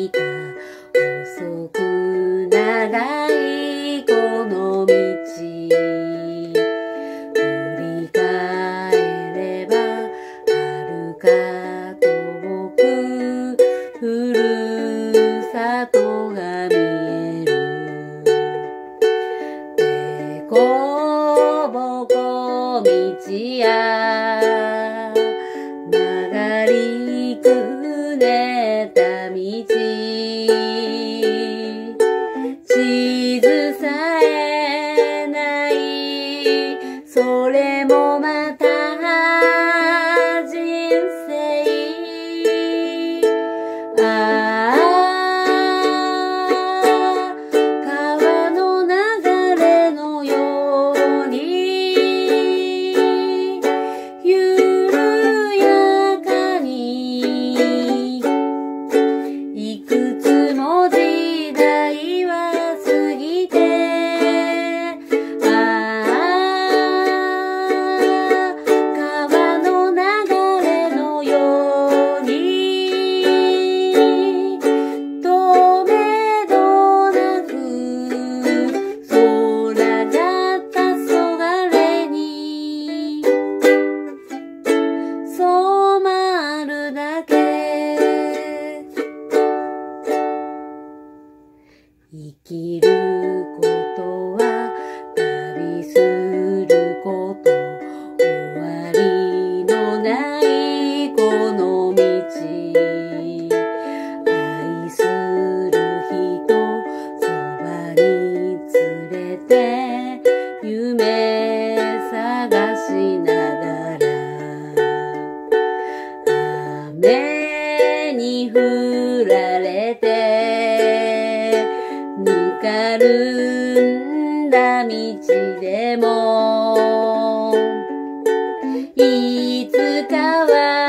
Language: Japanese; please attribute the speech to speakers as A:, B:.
A: いた細く長いこの道、振り返れば遥か遠くふるさとが見える。でこぼこ道や曲がりくねった道、地図さえない、それもまた人生。ああ、川の流れのように緩やかに、いくつも時代は過ぎて、ああ、川の流れのようにとめどなく空が黄昏に染まるだけ。生きることは旅すること、終わりのないこの道、愛する人そばに連れて夢探しながら、雨に降られてぬかるんだ道でも、いつかは